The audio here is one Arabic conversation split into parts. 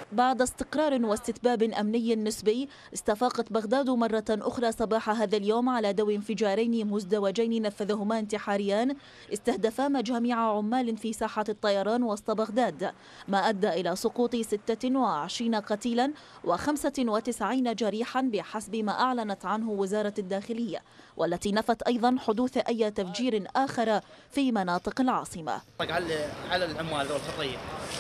بعد استقرار واستتباب أمني نسبي، استفاقت بغداد مرة أخرى صباح هذا اليوم على ضوء انفجارين مزدوجين نفذهما انتحاريان استهدفا مجاميع عمال في ساحة الطيران وسط بغداد، ما أدى إلى سقوط 26 قتيلا و95 جريحا بحسب ما أعلنت عنه وزارة الداخلية، والتي نفت أيضا حدوث أي تفجير آخر في مناطق العاصمة. على العمال ذول خطية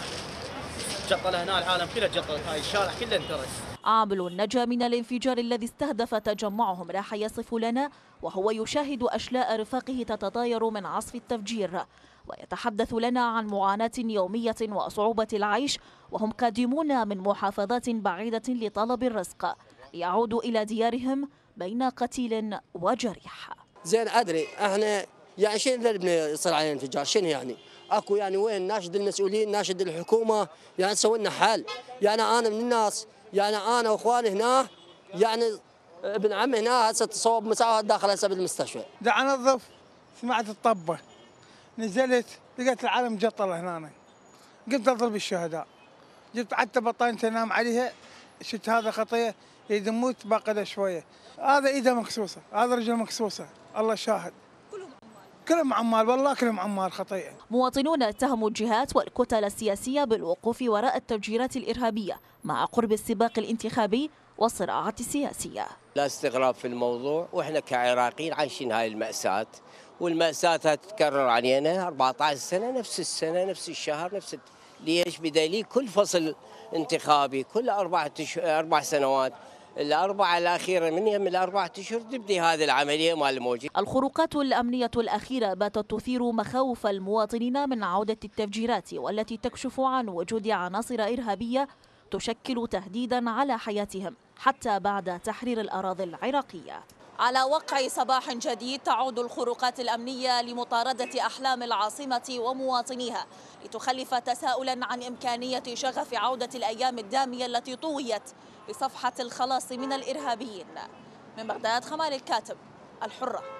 جطله هنا، العالم كله جطلت، هاي الشارع كله انترس. عامل نجا من الانفجار الذي استهدف تجمعهم راح يصف لنا وهو يشاهد أشلاء رفاقه تتطاير من عصف التفجير، ويتحدث لنا عن معاناة يومية وصعوبة العيش وهم قادمون من محافظات بعيدة لطلب الرزق ليعودوا إلى ديارهم بين قتيل وجريح. زين أدري احنا يعني شنو اللي يصير علينا انفجار؟ شنو يعني؟ اكو يعني وين؟ ناشد المسؤولين، ناشد الحكومه يعني تسوي لنا حل. يعني انا من الناس، يعني انا واخواني هنا، يعني ابن عمي هنا هسه تصوب مساواة داخل هسه بالمستشفى. دا انظف سمعت الطبه، نزلت لقيت العالم جطله هنا، قمت اضرب الشهداء، جبت حتى بطانيه انام عليها، شفت هذا خطيه يد موت باقي شويه، هذا ايده مكسوسه، هذا رجله مكسوسه، الله شاهد. كلهم عمال، والله كلهم عمال خطيئة. مواطنون اتهموا الجهات والكتل السياسية بالوقوف وراء التفجيرات الإرهابية مع قرب السباق الانتخابي والصراعات السياسية. لا استغراب في الموضوع، واحنا كعراقيين عايشين هاي المأساة، والمأساة تتكرر علينا 14 سنة، نفس السنة نفس الشهر ليش؟ بدليل كل فصل انتخابي كل 4 سنوات، الأربعة الأخيرة من يم الأربعة أشهر تبدي هذه العملية مال الموجة. الخروقات الأمنية الأخيرة باتت تثير مخاوف المواطنين من عودة التفجيرات، والتي تكشف عن وجود عناصر إرهابية تشكل تهديدا على حياتهم حتى بعد تحرير الأراضي العراقية. على وقع صباح جديد تعود الخروقات الأمنية لمطاردة أحلام العاصمة ومواطنيها، لتخلف تساؤلا عن إمكانية شغف عودة الأيام الدامية التي طويت بصفحة الخلاص من الإرهابيين. من بغداد، خمال الكاتب، الحرة.